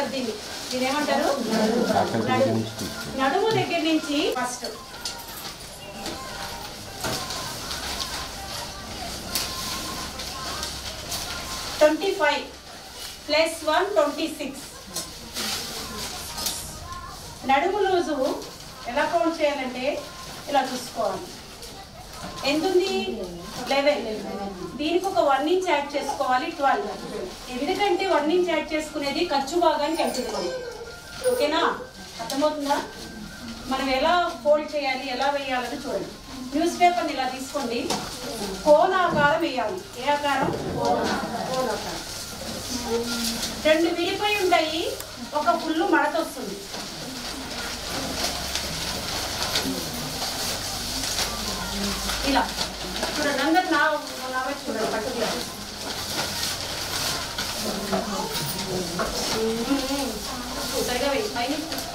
దీన్ని ఏమంటారు? నడుము దగ్గర నుంచి ఫస్ట్ 25 + 1 26. నడుము లూజు ఎలా కౌంట్ చేయాలంటే ఇలా చూసుకోవాలి. ఎంతుంది? 11. దీనికి ఒక 1 ఇంచ్ యాడ్ చేసుకోవాలి, 12. ఎందుకంటే 1 ఇంచ్ యాడ్ చేసుకునేది ఖర్చు భాగానికి వెళ్తుంది మనకి. ఓకేనా? అర్థమవుతుందా? మనం ఎలా ఫోల్డ్ చేయాలి, ఎలా వేయాలని చూడండి. న్యూస్ పేపర్ని ఇలా తీసుకోండి, కోణాకారం వేయాలి. ఏ ఆకారం? కోణాకారం. 2 విడిపోయి ఉంటాయి, ఒక ఫుల్ మడత వస్తుంది. ఇలా చూడండి, అందరు నా చూడండి, పట్టుకులా సరిగా వేయి పైన.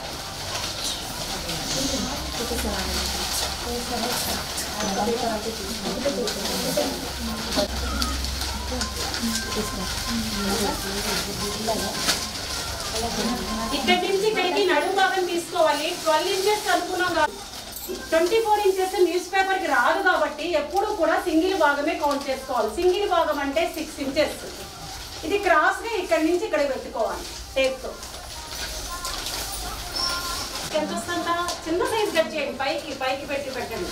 ఇక్కడి నుంచి ఇక్కడికి నడుము భాగం తీసుకోవాలి. 12 ఇంచెస్ అనుకున్నాం కాబట్టి 24 ఇంచెస్ న్యూస్ పేపర్ కి రాదు కాబట్టి ఎప్పుడు కూడా సింగిల్ భాగమే కౌంట్ చేసుకోవాలి. సింగిల్ భాగం అంటే 6 ఇంచెస్. ఇది క్రాస్ గా ఇక్కడి నుంచి ఇక్కడ పెట్టుకోవాలి టేప్ తో. ఎంత వస్తుందంట? చిన్న సైజ్ కట్ చేయండి, పైకి పెట్టి పెట్టండి.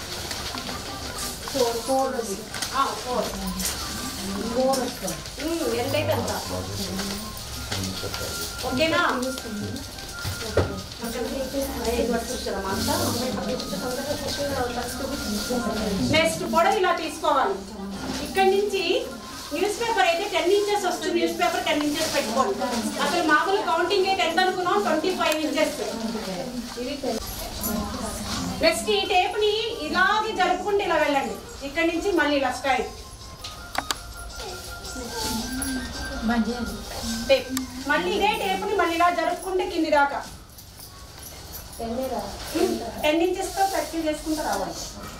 4 ఎంతైతే అంత. ఓకేనా? నెక్స్ట్ పొడవు ఇలా తీసుకోవాలి. ఇక్కడి నుంచి న్యూస్ పేపర్ అయితే 10 ఇంచెస్ వస్తుంది. న్యూస్ పేపర్ 10 ఇంచెస్ పెట్టుకోండి. అసలు మామూలు కౌంటింగ్ అయితే ఎంత అనుకున్నాం? 25 ఇంచెస్. నెక్స్ట్ ఈ టేప్ ని ఇలాగే జరుపుకుంటే ఇలా వెళ్ళండి. ఇక్కడి నుంచి మళ్ళీ ఇలా స్ట్రైట్ టేప్, మళ్ళీ ఇదే టేప్ ని మళ్ళీ ఇలా జరుపుకుంటే కింది దాకా 10 ఇంచెస్ తో సర్కిల్ చేసుకుంటూ రావాలి.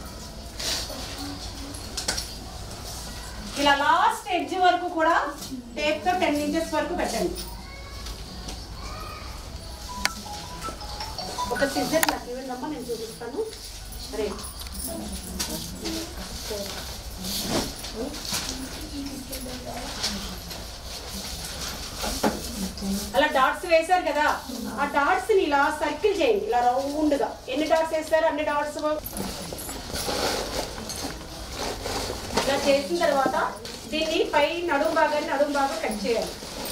ఇలా లాస్ట్ ఎడ్జ్ వరకు కూడా టేప్ తో 10 ఇంచెస్ వరకు పెట్టండి. ఒక సిజర్ నాకు ఇవ్వండమ్మా, నేను చూపిస్తాను. రే అలా డాట్స్ వేశారు కదా, ఆ డాట్స్ ని ఇలా సర్కిల్ చేయండి, ఇలా రౌండ్ గా. ఎన్ని డాట్స్ వేస్తారు? అన్ని డాట్స్. ఇలా చేసిన తర్వాత దీన్ని పై నడుము భాగం కట్ చేయాలి.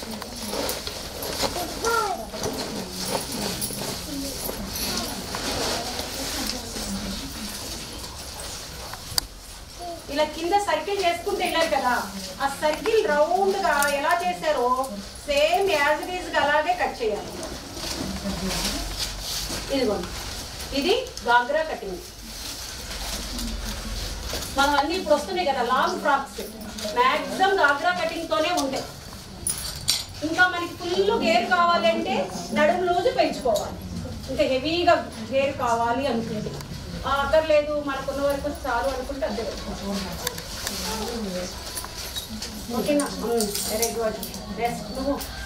ఇలా కింద సర్కిల్ చేసుకుంటే వెళ్ళారు కదా, ఆ సర్కిల్ రౌండ్ గా ఎలా చేశారో సేమ్ యాజ్ ఇట్ ఈజ్ గా అలాగే కట్ చేయాలి. ఇదిగోండి, ఇది గాగ్రా కటింగ్. మనం అన్ని ఇప్పుడు వస్తున్నాయి కదా లాంగ్ ఫ్రాక్స్, మ్యాక్సిమం గాగ్రా కటింగ్ తోనే ఉంటాయి. ఇంకా మనకి ఫుల్ గేర్ కావాలి అంటే నడుము రోజు పెంచుకోవాలి. ఇంకా హెవీగా గేర్ కావాలి అనుకుంటే అక్కర్లేదు, మనకున్న వరకు చాలు అనుకుంటే అదే. ఓకేనా? Very good. రెస్ట్.